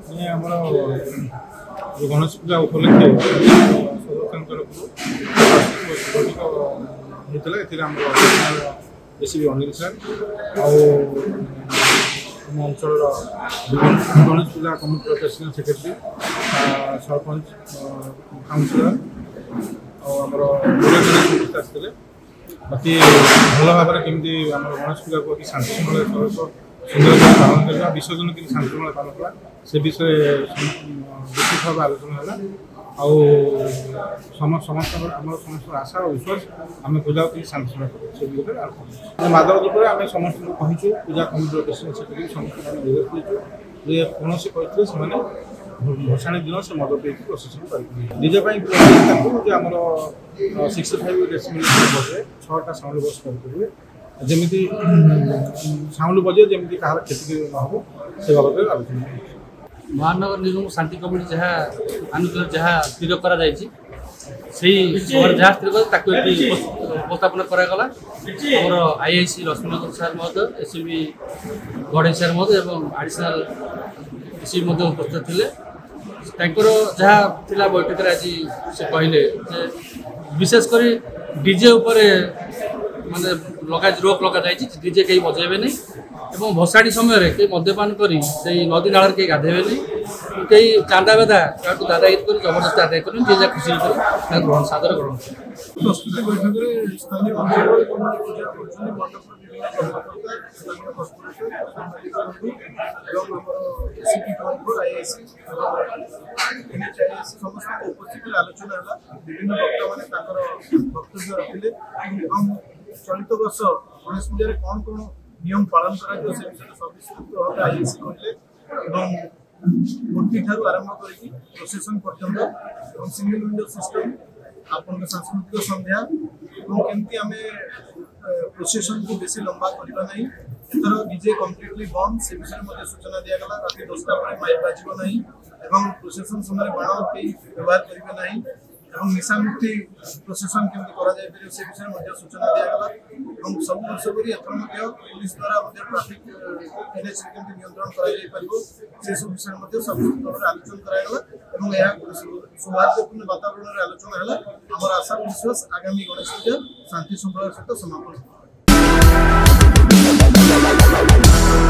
गणेश पूजा उपलक्षे होता अनिल सर अंचल Ganesh Puja committee president secretary sarpanch councillor आमर आसते बाकी भल भाव केमी गणेश पूजा को शांति श्रृंखला सुंदर पालन करवा विसर्जन के शांति श्रृंखला पालन करवा से विषय विस्तृत भाव आलोचना है समस्त आशा और विश्वास आम पूजा को शांति श्रृंखला से माधव रूप में आम समस्त कहीचु पूजा कमिटी प्रेसिडेंट सेक्रेटरी समस्त निर्देश जे कौन से भसाणी दिन से मद पे प्रोसेसन करजे आम 65 डेसिमल बजे 6टा साउंड बस करेंगे जमी साउंड बजे जमी कहार क्षति न हो से बाबद आलोचना महानगर निगम शांति कमिटी जहाँ आनुकूल जहाँ स्थिर करा जहाँ स्थिर उपस्थापन करागला आमर आईआईसी लक्ष्मीनगर सार महोदय एसएबी गढ़ई सार महोदय और आडिशनाल एसएबी उपस्थित थे जहाँ थिला बैठक आज से कहले विशेषकर डीजे उपर माने रोक लगा डीजे कहीं बजेबे नहीं और भसाणी समय कई मद्यपान करी नदी नाल कहीं गाधेबे नहीं कई चांदा बेदा क्या दादागिरी कर जबरदस्ती आदाय कर जे खुशी ग्रहण सादर ग्रहण प्रस्तुति बैठक समस्त उपस्थित आलोचना है विभिन्न वक्ता मैंने वक्तव्य रखिले चलित वर्ष गणेश पूजा कौन कौन नियम पालन करा सविस्तृत भाव आईएसी कहले मूर्ति ठार आरंभ कर प्रोसेसन पर्यंत सिंगल विंडो सिस्टम आपन सांस्कृतिक संध्या केमती आम प्रोसेसन को बेसी लंबा करवा नहीं एथर डीजे कम्प्लीटली बंद से विषय में सूचना दिगला रात 10टा पर माइक बाजिबो नहीं एवं प्रोसेसन समय बाण कई व्यवहार करेंगे नहीं और निशामुक्ति प्रोसेसन केमती करा जाय परियो से विषय में सूचना दिगला और सब वर्ष करी एथर पुलिस द्वारा ट्रैफिक एनएच केमती नियंत्रण करा जाय परियो से सब विषय में सब आलोचना करागला और यह सौहार्दपूर्ण वातावरण रे आलोचना है हमर आशा विश्वास आगामी गणेश पूजा शांति श्रृंखला सहित समापन।